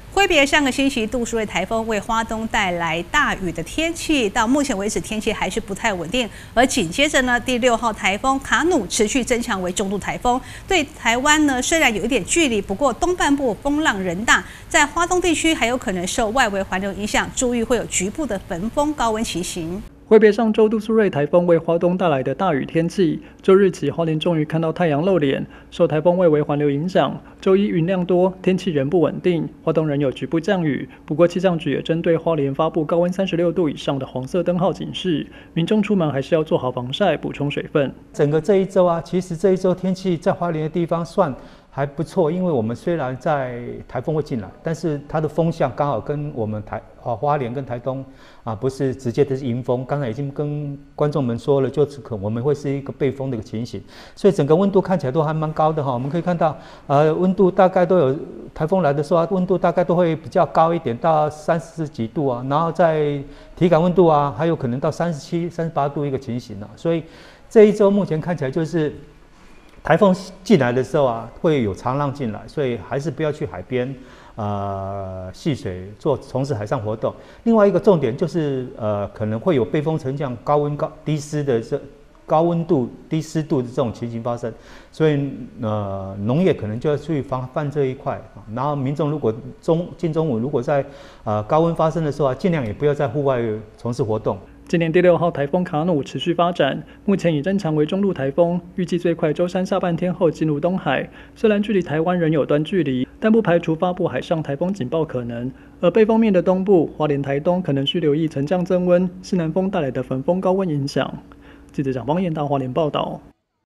挥别上个星期杜苏芮台风为花东带来大雨的天气，到目前为止天气还是不太稳定。而紧接着呢，第6号台风卡努持续增强为中度台风，对台湾呢虽然有一点距离，不过东半部风浪人大，在花东地区还有可能受外围环流影响，注意会有局部的焚风高温期行。 挥别上周杜苏芮台风为花东带来的大雨天气，周日起花莲终于看到太阳露脸。受台风外围环流影响，周一云量多，天气仍不稳定，花东仍有局部降雨。不过气象局也针对花莲发布高温36度以上的黄色灯号警示，民众出门还是要做好防晒，补充水分。 整个这一周啊，其实这一周天气在花莲的地方算还不错，因为我们虽然在台风会进来，但是它的风向刚好跟我们花莲跟台东不是直接的是迎风。刚才已经跟观众们说了，就是我们会是一个背风的一个情形，所以整个温度看起来都还蛮高的哈。我们可以看到，温度大概都有台风来的时候温度大概都会比较高一点，到30几度啊，然后在体感温度还有可能到37、38度一个情形所以这一周目前看起来就是。台风进来的时候会有长浪进来，所以还是不要去海边戏水从事海上活动。另外一个重点就是可能会有背风沉降、高温低湿的高温度低湿度的这种情形发生，所以农业可能就要注意防范这一块。然后民众如果近中午如果在高温发生的时候尽量也不要在户外从事活动。 今年第6号台风卡努持续发展，目前已增强为中度台风，预计最快周三下半天后进入东海。虽然距离台湾仍有段距离，但不排除发布海上台风警报可能。而背风面的东部、花莲、台东可能需留意沉降增温、西南风带来的焚风高温影响。记者蒋邦彦大花莲报道。